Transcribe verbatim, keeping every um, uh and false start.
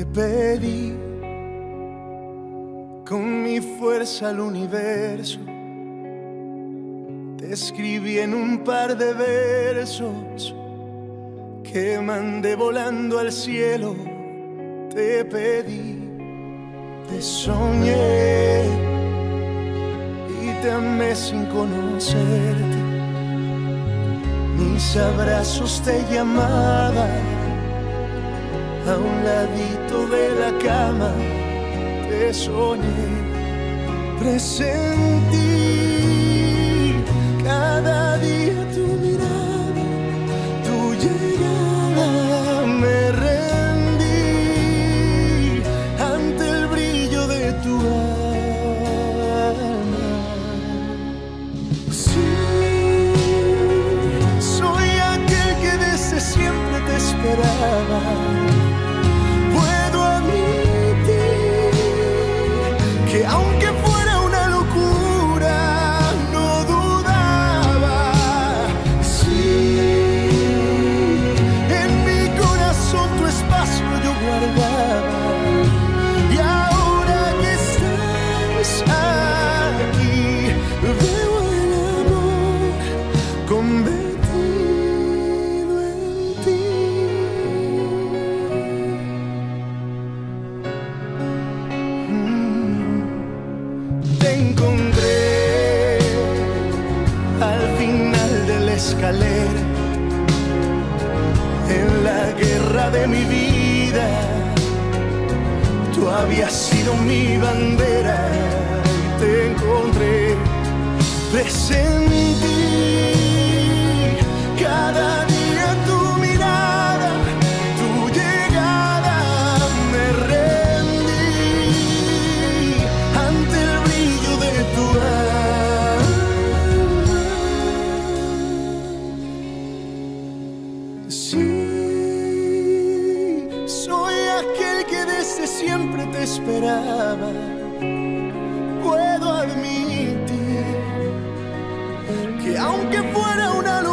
Te pedí con mi fuerza al universo, te escribí en un par de versos que mandé volando al cielo. Te pedí, te soñé y te amé sin conocerte. Mis abrazos te llamaban a un ladito de la cama. Te soñé, presentí cada día tu mirada, tu llegada. Me rendí ante el brillo de tu alma. Sí, soy aquel que desde siempre te esperaba. Que aunque fuera una locura, no dudaba. Sí, en mi corazón tu espacio yo guardaba. Y ahora que estás aquí, veo el amor convertido en ti. Te encontré al final de la escalera, en la guerra de mi vida. Tú habías sido mi bandera y te encontré, presentí cada día tu mirada, tu llegada. Me rendí ante el brillo de tu alma. Sí, soy aquel que desde siempre te esperaba. Puedo admitir que aunque fuera una locura,